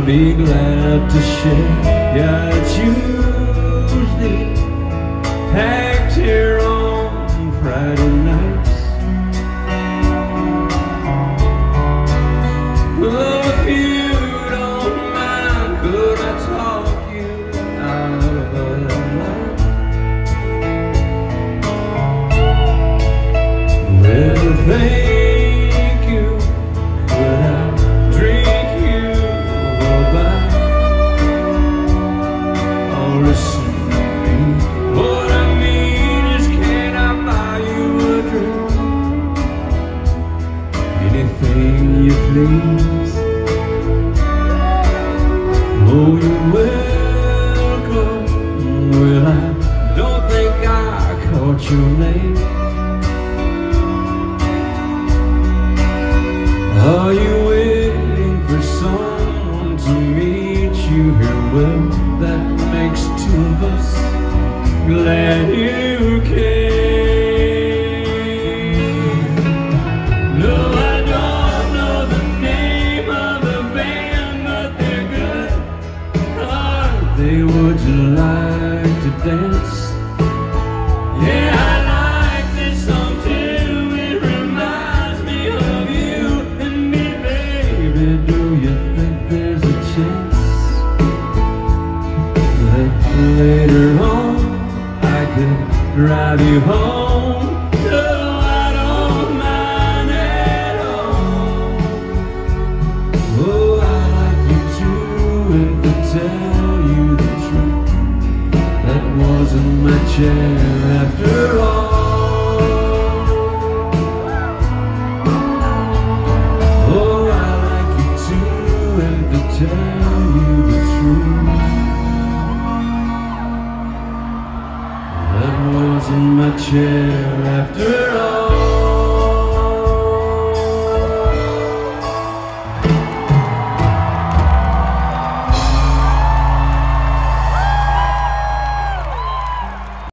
be glad to share. Yeah, it's usually packed here on Friday nights. Well, if you don't mind, could I talk you out of a light? Well, thank you, but I'll drink you a bite. Oh, listen to me, what I mean is, can I buy you a drink? Anything you please. Oh, you're welcome. Well, I don't think I caught your name. Are you waiting for someone to meet you here? Well, that makes two of us. Glad you came. No, I don't know the name of the band, but they're good, aren't they? Would you like to dance? Yeah, I like this song too. It reminds me of you and me, baby. Do you think there's a chance that later on I could drive you home? No, I don't mind at all. Oh, I like you too, and to tell you the truth, that wasn't my chair after all. Oh, I like you too, and to tell you the truth, that wasn't my chair after all.